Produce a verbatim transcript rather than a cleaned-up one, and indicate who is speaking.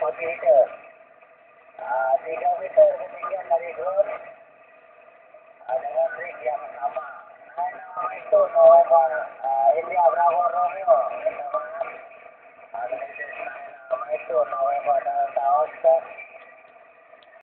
Speaker 1: meter. Uh, tiga meter ketinggian dari drone uh, dengan rig yang sama. Nah, nama itu November uh, India Bravo Romeo. Nama, uh, nama itu November Delta Oscar.